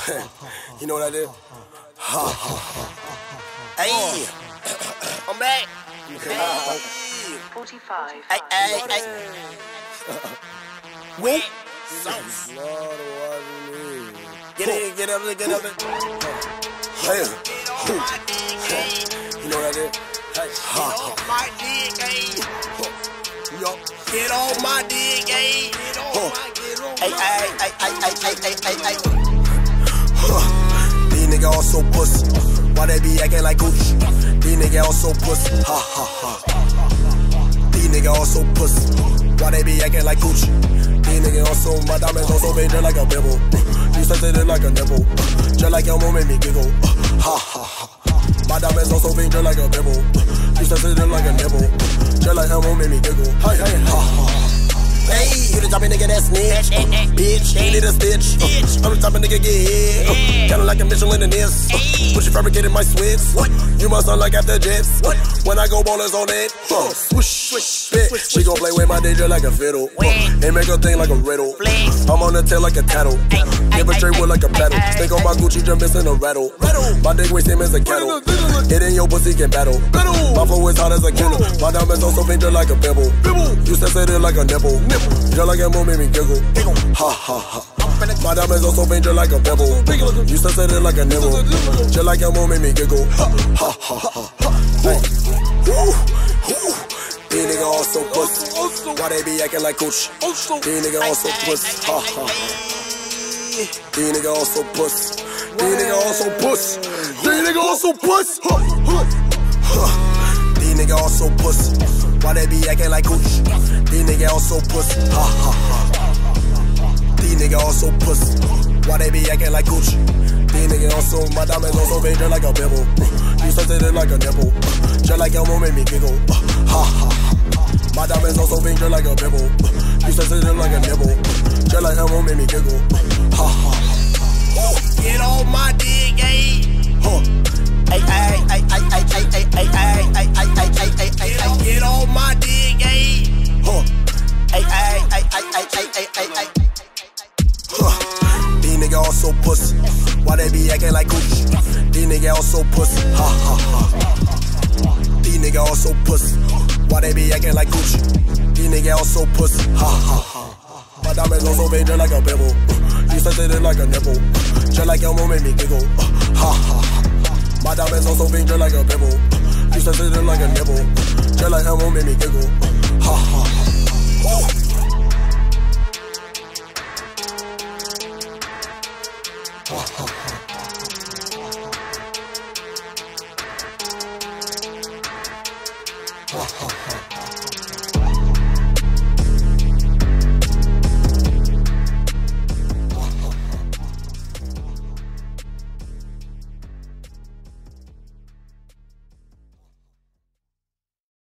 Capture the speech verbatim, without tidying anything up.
You know what I did? Ha ha ha. Hey, I'm back. forty-five. Hey, hey, hey. Wait. Sauce. Get in, get up, get up. Hey. You know what I did? Hey. Ha ha. My dick, hey. Yo. Get on my dick, hey. Get on my, get on my. Hey, hey, hey, hey, hey, hey, hey, hey. These niggas all so pussy. Why they be acting like Gucci? These niggas all so pussy. Ha ha ha. These niggas all so pussy. Why they be acting like Gucci? These niggas also, my diamonds also big just like a bibble. You said it like a nibble. Just like your mom made me giggle. Ha ha ha. My diamonds also big just like a bibble. You said it like a nibble. Just like your mom made me giggle. Hey hey ha ha. Hey, you the type of nigga that snitch, uh, bitch, you need a stitch, uh, I'm the type of nigga get hit, uh, kinda like a Michelin in this, uh, but you fabricated my switch, what? You must sound like after jets, what? When I go ballers on it, uh, swoosh, swoosh, bitch, she gon' play with my D J like a fiddle, uh, and make her think like a riddle, I'm on the tail like a tattle, give a straight wood like a paddle, stick on my Gucci, jump missing a rattle, my dick waist him as a kettle, it in your pussy can battle, my flow is hot as a killer, my diamonds also paint just like a pebble, you said it like a nipple, just like that move made me giggle. Ha ha ha. My diamonds also paint just like a pebble. You still said it like a nibble. Just like that move made me giggle. Ha ha ha ha. Hey. These niggas all so pussy. Why they be acting like Gucci? These niggas all so pussy. Ha ha ha. These niggas all so pussy. These niggas all so pussy. These niggas all so pussy. These niggas all so pussy. Why they be acting like Gucci? These niggas all so pussy. Ha ha ha. These niggas all so pussy. Why they be acting like Gucci? These niggas also, my diamonds also big just like a bibble. You said it like a nipple. Just like your mom made me giggle. Ha ha ha. My diamonds also big just like a bibble. You said it like a nibble. Just like your mom made me giggle. Ha ha ha. Get on my dick, ayy. Huh. Ay, ay, ay, ay, ay, ay, ay, ay, ay, ay, ay, ay, ay, ay, ay, get on my dick, ayy. Huh. Ay, ay, ay, ay, ay, ay, ay, ay, ay. Huh. These niggas all so pussy. Why they be acting like Gucci? These niggas all so pussy. Ha ha ha. These niggas all so pussy. Why they be acting like Gucci? These niggas all so pussy. Ha ha ha. My diamonds also big just like a pebble. You said it like a nipple. Just like your mom made me giggle. Ha ha ha. My diamonds also big just like a pebble. You said it like a nibble. Just like Elmo made me giggle. Ha ha ha. Ha ha ha. Ha ha ha.